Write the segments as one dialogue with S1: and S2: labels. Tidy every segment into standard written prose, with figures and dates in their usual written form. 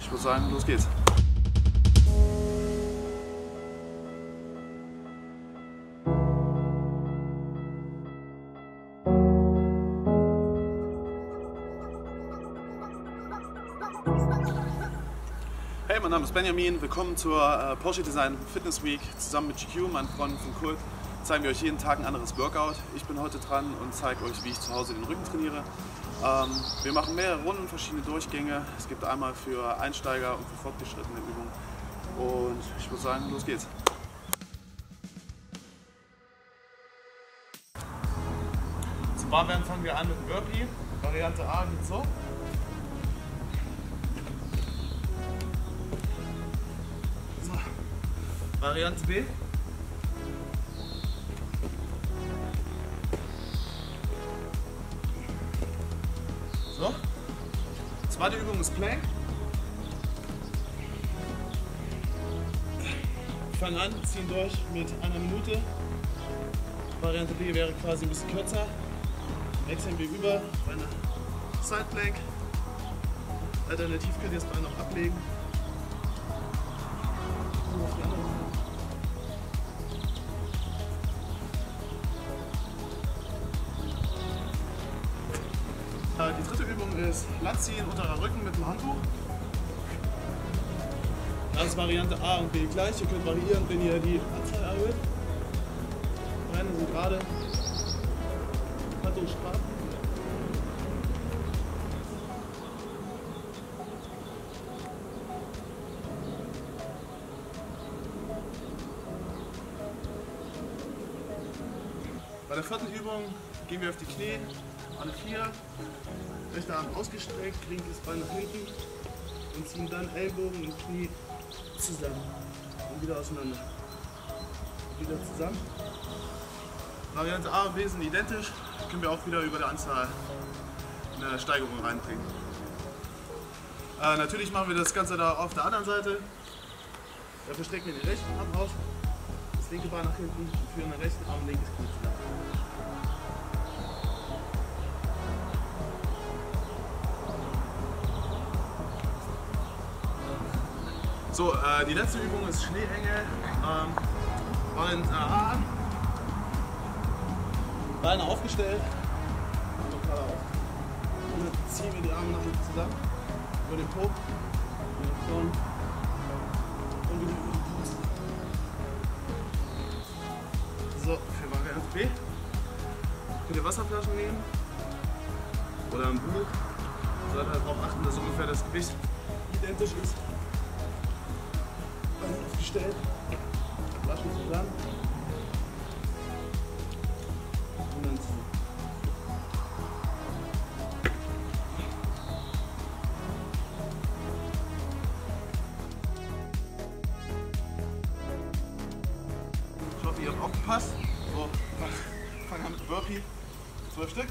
S1: Ich würde sagen, los geht's. Hey, mein Name ist Benjamin. Willkommen zur Porsche Design Fitness Week. Zusammen mit GQ, meinen Freunden von Kult, zeigen wir euch jeden Tag ein anderes Workout. Ich bin heute dran und zeige euch, wie ich zu Hause den Rücken trainiere. Wir machen mehrere Runden, verschiedene Durchgänge. Es gibt einmal für Einsteiger und für fortgeschrittene Übungen. Und ich würde sagen, los geht's. Zum Barwerden fangen wir an mit dem Burpee. Variante A geht so. Variante B. So. Zweite Übung ist Plank. Wir fangen an, ziehen durch mit einer Minute. Variante B wäre quasi ein bisschen kürzer. Wechseln wir über auf eine Side Plank. Alternativ könnt ihr das Bein noch ablegen. Auf die andere Seite. Die dritte Übung ist Latziehen, unterer Rücken mit dem Handtuch. Das ist Variante A und B gleich. Ihr könnt variieren, wenn ihr die Anzahl erhöht. Beine sind gerade, Handtuch straff. Bei der vierten Übung gehen wir auf die Knie, alle vier, rechter Arm ausgestreckt, linkes Bein nach hinten und ziehen dann Ellbogen und Knie zusammen und wieder auseinander. Wieder zusammen. Variante A und B sind identisch, können wir auch wieder über der Anzahl eine Steigerung reinbringen. Natürlich machen wir das Ganze da auf der anderen Seite. Dafür strecken wir den rechten Arm aus, das linke Bein nach hinten und führen den rechten Arm und linkes Knie zusammen. So, die letzte Übung ist Schneeengel. Variante A. Beine aufgestellt. Und dann ziehen wir die Arme nach hinten zusammen. Über den Po. Nach vorne. Und wieder über die Brust. So, für Variante B. Könnt ihr Wasserflaschen nehmen. Oder ein Buch. Solltet halt darauf achten, dass ungefähr das Gewicht identisch ist. Aufgestellt, Flaschen zusammen und dann zusammen. Ich hoffe, ihr habt aufgepasst. So, fangen wir mit Burpee, 12 Stück.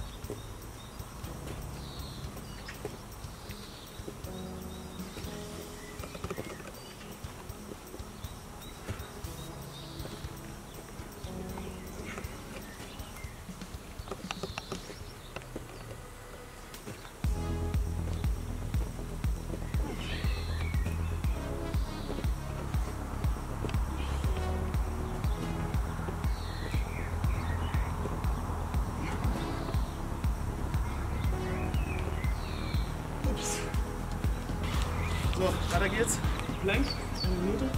S1: So, weiter geht's. Plank, eine Minute.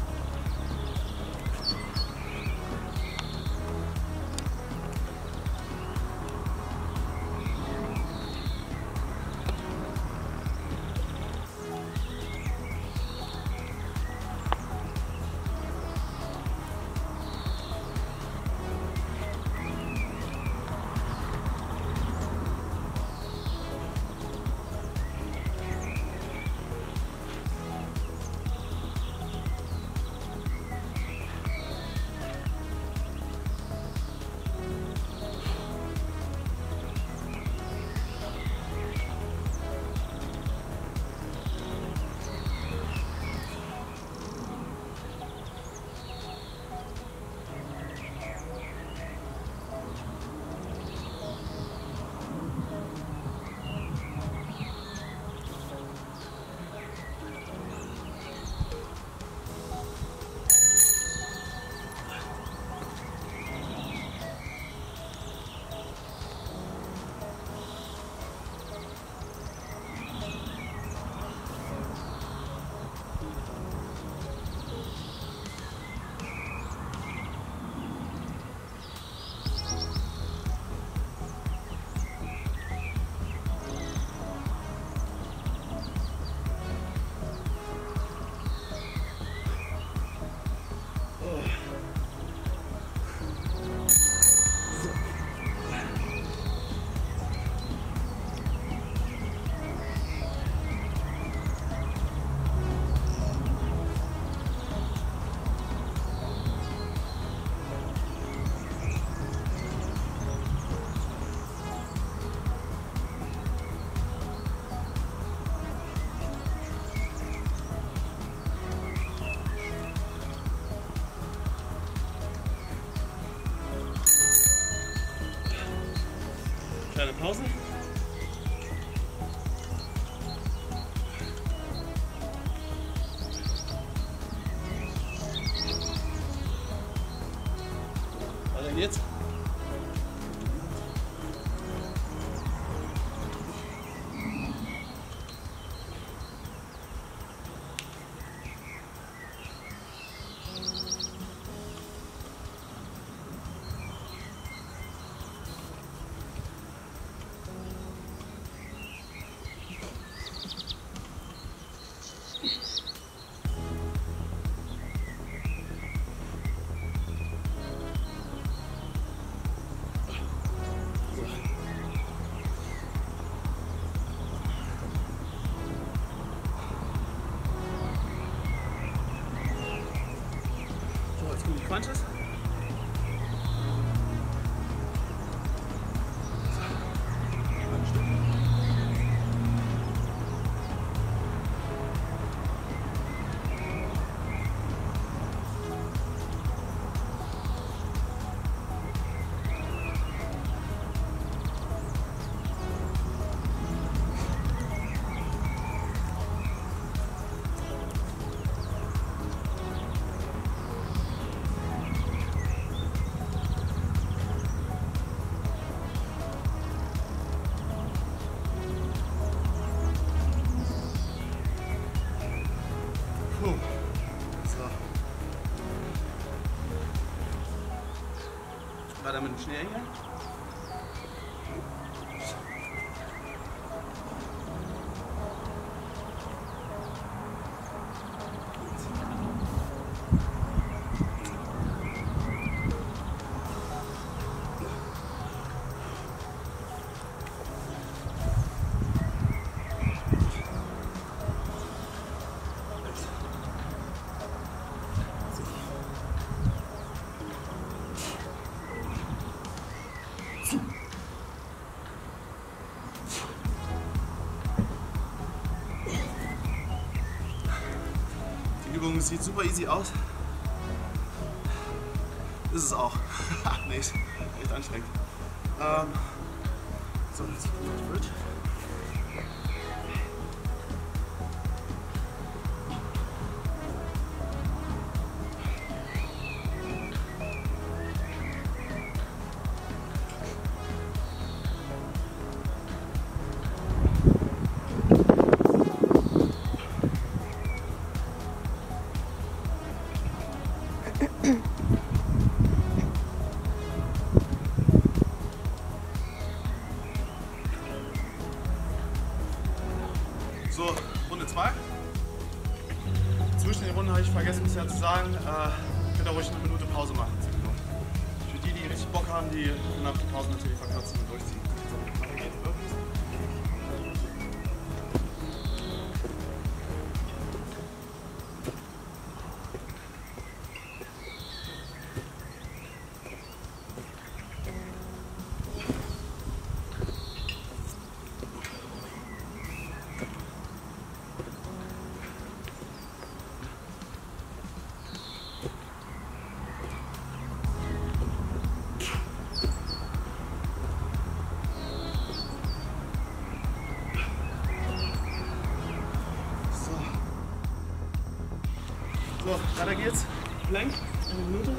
S1: kleine Pause. Weiter geht's. Crunches. Weiter mit dem Schnee hier. Die Übung sieht super easy aus. Ist es auch. Nee, ist echt anstrengend. So, jetzt kommt die Bridge. So, Runde 2. Zwischen den Runden habe ich vergessen bisher zu sagen, könnt ihr ruhig eine Minute Pause machen. Für die, die richtig Bock haben, die können nach der Pause natürlich verkürzen und durchziehen. So, weiter geht's, Burpees. So, weiter geht's. Plank, eine Minute.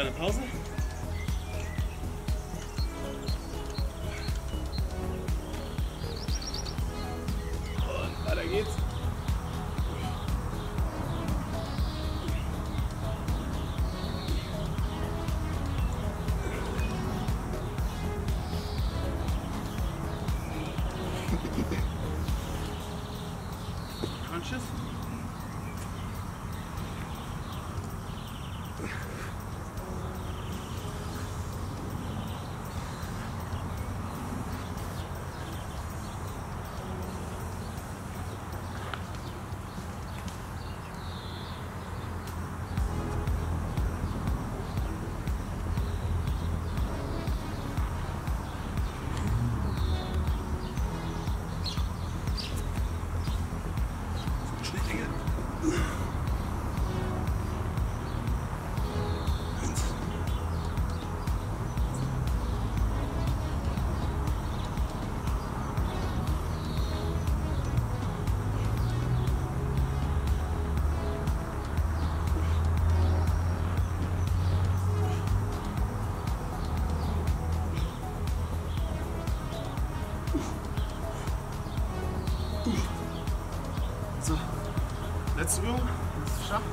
S1: kleine Pause. Und weiter geht's. Crunches. So, letzte Übung, letzter Schach.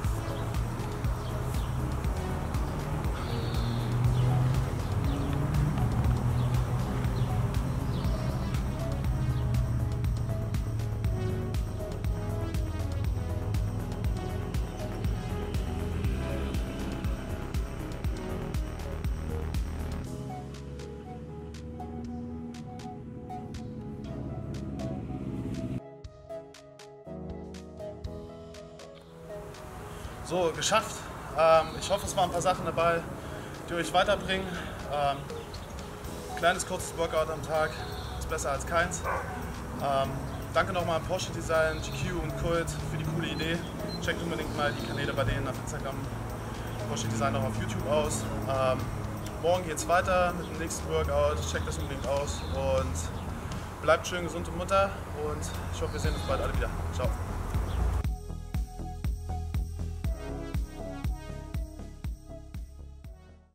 S1: So, geschafft. Ich hoffe, es waren ein paar Sachen dabei, die euch weiterbringen. Kleines, kurzes Workout am Tag ist besser als keins. Danke nochmal an Porsche Design, GQ und Kult für die coole Idee. Checkt unbedingt mal die Kanäle bei denen auf Instagram, Porsche Design auch auf YouTube aus. Morgen geht's weiter mit dem nächsten Workout. Checkt das unbedingt aus und bleibt schön gesund und munter. Und ich hoffe, wir sehen uns bald alle wieder. Ciao.